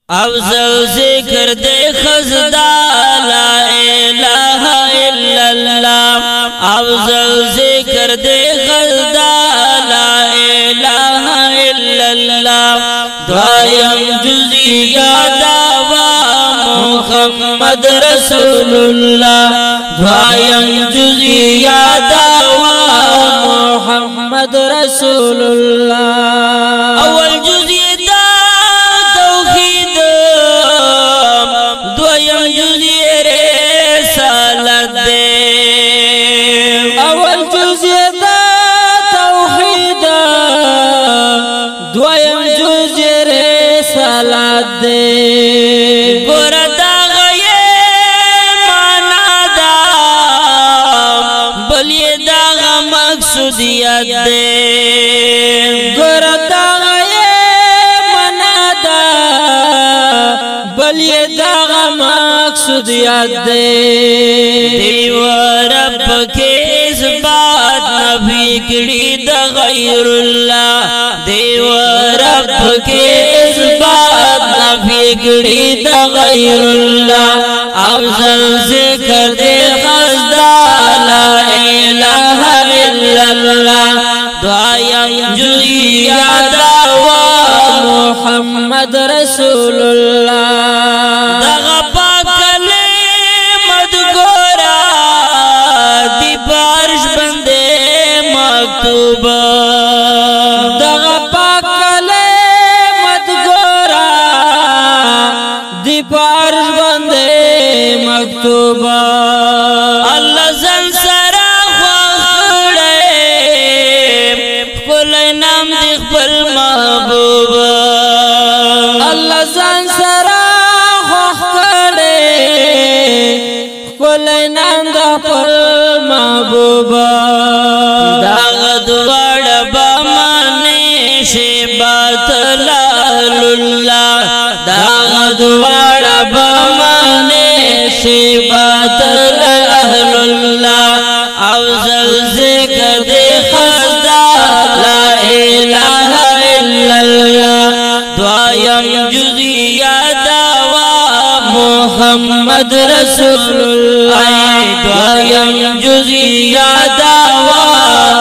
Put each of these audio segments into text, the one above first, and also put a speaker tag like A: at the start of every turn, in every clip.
A: افضل ذکر دے خزدا لا الہ الا اللہ افضل ذکر دے خزدا لا الہ الا اللہ دوائم جزی دعوی محمد رسول اللہ دوائم جزی دعوی محمد رسول اللہ اول جزی مقصودیت دے گرتا منا دا بلی دا مقصودیت دے دیو رب کے اس بات نبی کڑی دا غیر اللہ دیو رب کے اس بات نبی کڑی دا غیر اللہ افضل ذکر دے خزدا لا الہ الا اللہ دعایم جزی دعوی محمد رسول اللہ دغا پاک کلمت گورا دی بارش بندے مکتوب دغا پاک کلمت گورا دی بارش بندے مکتوب اللہ زن سرا نام دی خپل محبوب اللہ زان سرا خوخ کڑے خپل نام دی خپل محبوب داغ دوڑ بامانے شیبات لال اللہ داغ دوڑ بامانے شیبات لال اللہ افضل ذکر دے خزدا لا الہ الا اللہ دعایم جزی دعوی محمد رسول اللہ دعایم جزی دعوی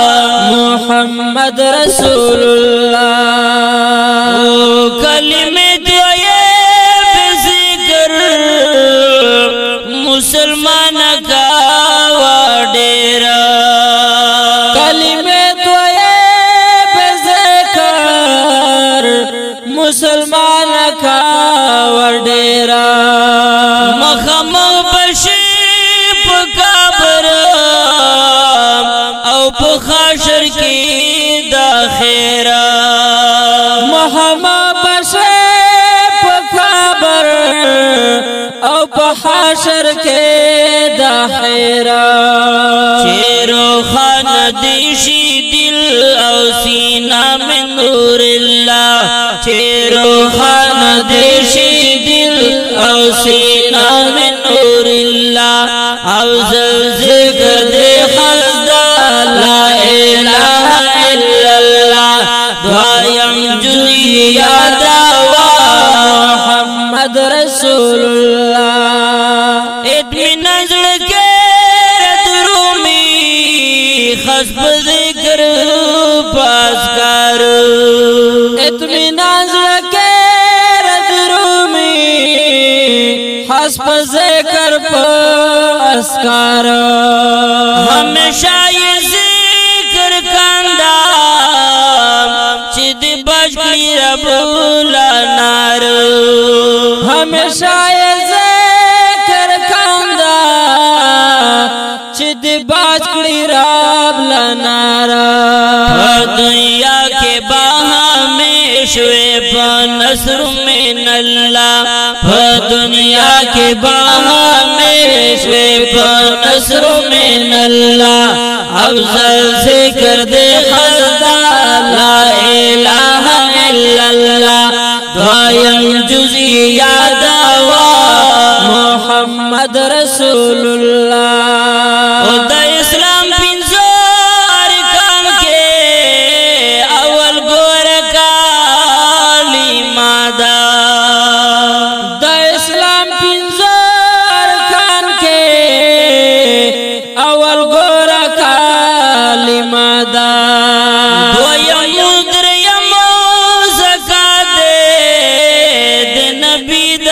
A: محمد رسول اللہ کلمہ دعائے ذکر مسلمان کا ڈیرا مسلمان کا وڈیرا مخم بشی پکابر او پخاشر کی داخیرا مخم بشی پکابر او پخاشر کے داخیرا چیرو خان دیشی دل او سینہ من نور اللہ چیرو خان دیشی دل او سینہ من نور اللہ افضل ذکر دے خزدا لا الہ الا اللہ دعایم جزی دعوی محمد رسول اللہ اطمینان زڑ کے درومی خسب ذکر پاس کر اطمینان زڑ کے درومی خسب ذکر پاس کر ہمیشہ یہ ذکر کاندہ چید بچکڑی رب لانار ہمیشہ یہ ذکر کاندہ چید بچکڑی رب لانار دنیا کے باہا میں شوے پا نصر من اللہ دنیا کے باہا میں شوے پا نصر من اللہ افضل ذکر دے خزدا لا الہ الا اللہ دعایم جزی دعوی محمد رسول اللہ دا اسلام پنزو ارکان کے اول گور کالی مادہ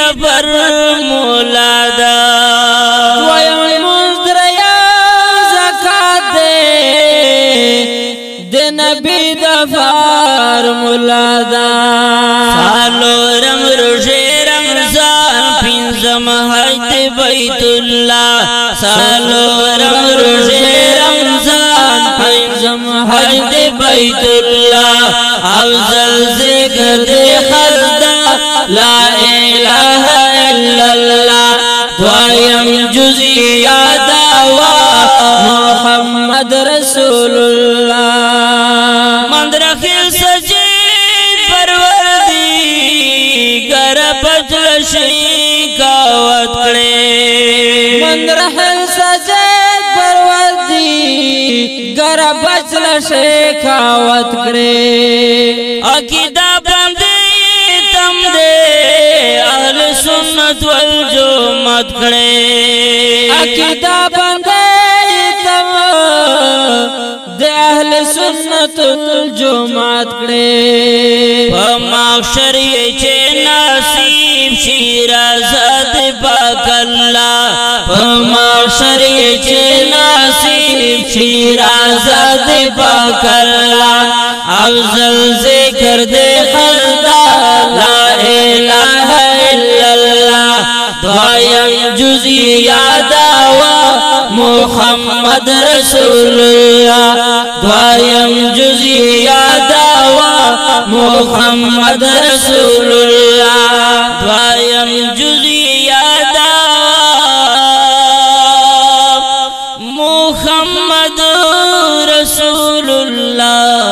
A: دبر مولا دا
B: دویم مزدریا زکات دے نبی دفار مولا دا
A: سالورم روزے رمضان پنځم حج بیت الله سالورم روزے رمضان پنځم حج بیت الله افضل ذکر دے خلدا لا اله الا الله دویم جزیہ دعوا
B: محمد رسول اللہ
A: مندرخیل سجید پروردی گر بجل شیکاوت کڑے
B: مندرخیل سجید پروردی گر بجل شیکاوت کڑے
A: عقیدہ بندی تم دے اہل سنت والجماعت کڑے
B: عقیدہ بندے تم دے اہل سنت الجماعت کڑے
A: معاشر یہ چے نصیب شیرازاد پاک اللہ معاشر یہ چے نصیب شیرازاد پاک اللہ افضل ذکر دے خلدا لا الہ الا اللہ دویم جزیہ دعوا محمد رسول اللہ دویم جزیہ دعوا محمد رسول اللہ دویم جزیہ دعوا محمد رسول اللہ